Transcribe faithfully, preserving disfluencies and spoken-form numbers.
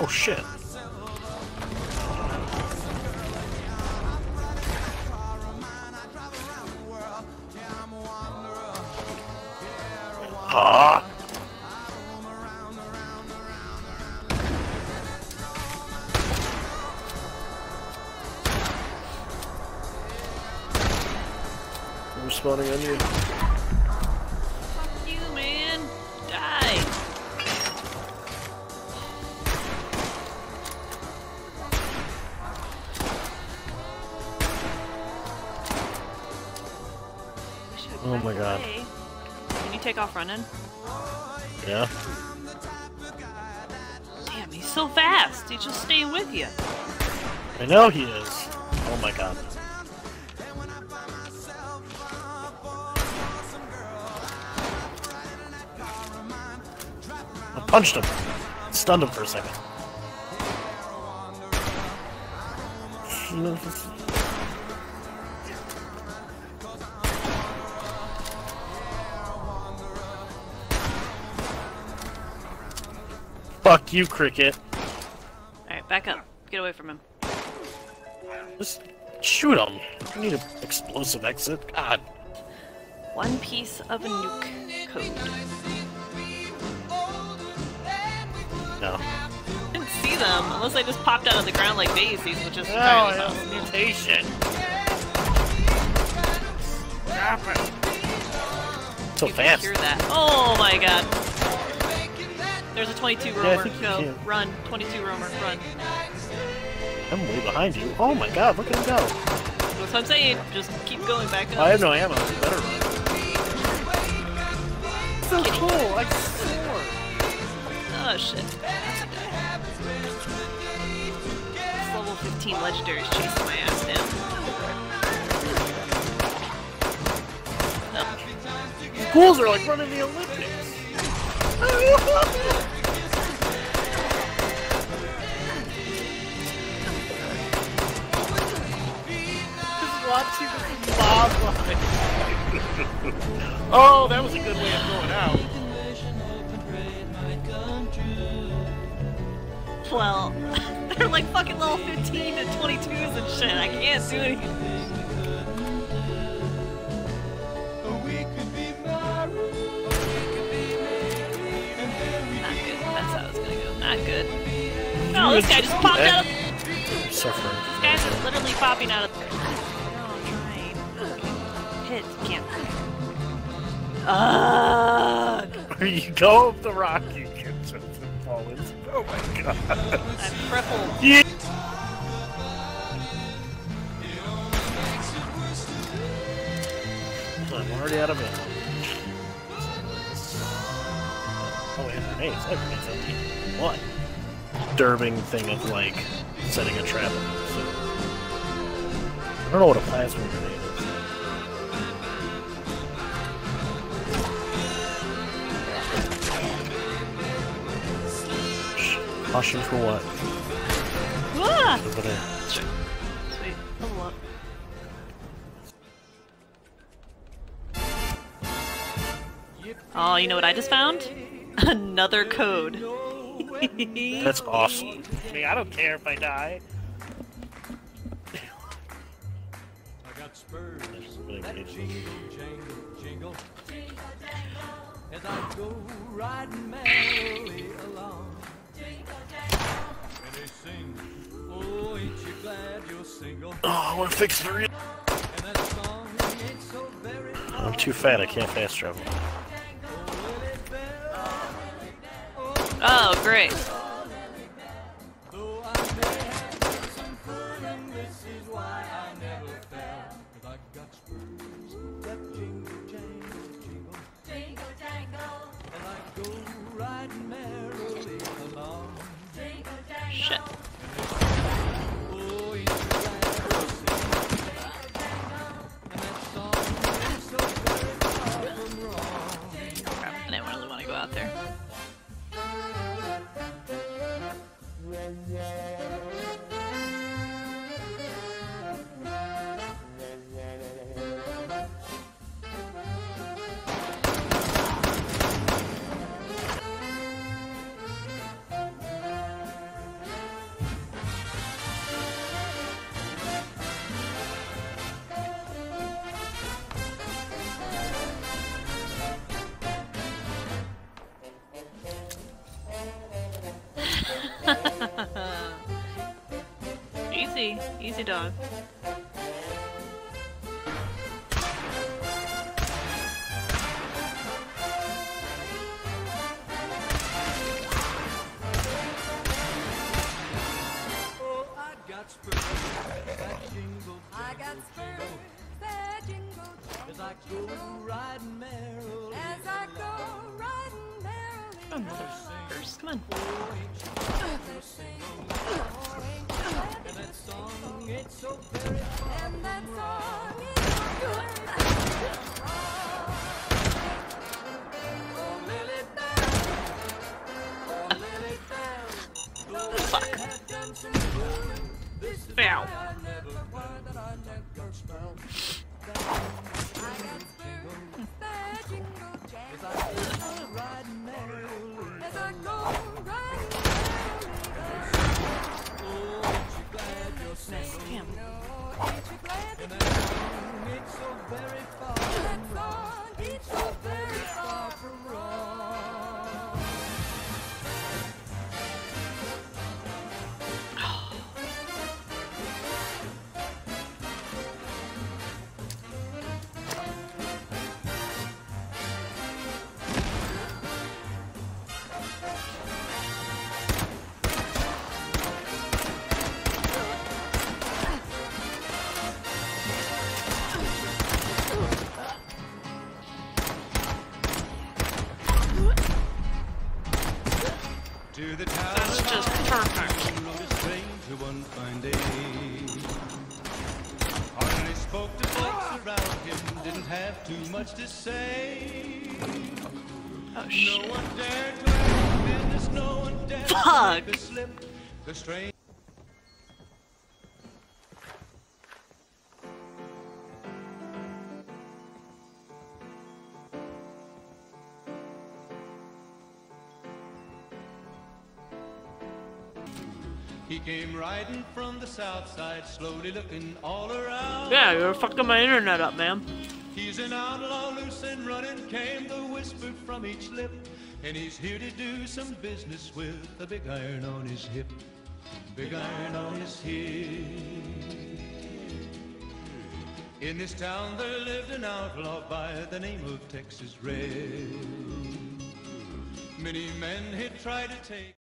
shit. Ah. I'm spawning on you. Fuck you, man. Die. Oh my god. Away. Can you take off running? Yeah. Damn, he's so fast. He's just staying with you. I know he is. Oh my god. I punched him. Stunned him for a second. Fuck you, Cricket. Alright, back up. Get away from him. Just shoot him. I need an explosive exit. God. One piece of a nuke code. No. I didn't see them, unless I just popped out of the ground like daisies, which is No, entirely it was possible. a mutation. Stop it. So You can fast. hear that. Oh my god. There's a twenty-two Yeah, I roamer. think you Go. can. Run. twenty-two roamer. Run. I'm way behind you. Oh my god, look at him go. That's what I'm saying. Just keep going back up. I have no ammo. You better run. So cool. I swore. Oh shit. That's a guy. This level fifteen legendary is chasing my ass down. Oh. Fools are like running the Olympics. Just watching this mob line. Oh, that was a good way of going out. Well, they're like fucking level fifteen and twenty-twos and shit. I can't do anything. Not good. That's how it's gonna go. Not good. No, this guy just popped out of. Suffering. This guy's just literally popping out of. No, I'm trying. Hit. Can't. Ugh. You go up the rock, you can just fall into. Oh my god. I'm crippled. Yeah. I'm already out of ammo. Oh, I have grenades. I have grenades empty. What? Disturbing thing of like setting a trap. So, I don't know what a plasma grenade is. Caution for what? Ah! Over there. Sweet. Level up. Oh, you know what I just found? Another code. That's awesome. I mean, I don't care if I die. I got spurs Really that good. jingle, jangle, jingle, as I go riding merrily along. And they sing, oh, ain't you glad you're single? Oh, I want to fix the. And that song ain't so very I'm too fat. I can't fast travel. Oh, great. though I may have some fun, and this is why I never fell. 'Cause I got spurs that jingle, jangle, jingle, jingle, jangle, and I go riding merrily along. Shit. Oh, ain't you glad you're single? And that song ain't so very far from wrong. Crap, I didn't really want to go out there. Crazy dog. Oh, I got spurs that jingle, I got spurs that jingle, as I go riding merrily. as I go riding merrily. Oh, motherfuckers. Come on. And that song, it's so very far And that from song wrong. is very Oh, Lily Bell, oh, Lily Bell, though they have done some good, this is why Ow. I never, why that I never spell. I got spurs that jingle As jangle, I go riding merrily. as I go riding merrily. Oh, ain't you glad you're single? Damn. Oh, ain't you glad that And that song, it's so very far that from wrong. song is so very far from Wrong. To the town That's just perfect. rode a stranger one fine day. Hardly spoke to folks around him, didn't have too much to say. Oh, No shit. one dared to ask business, no one dared to Fuck. make a slip. The stranger. He came riding from the south side, slowly looking all around. Yeah, you're fucking my internet up, man. He's an outlaw, loose and running, came the whisper from each lip. And he's here to do some business with a big iron on his hip. Big iron on his hip. In this town there lived an outlaw by the name of Texas Red. Many men had tried to take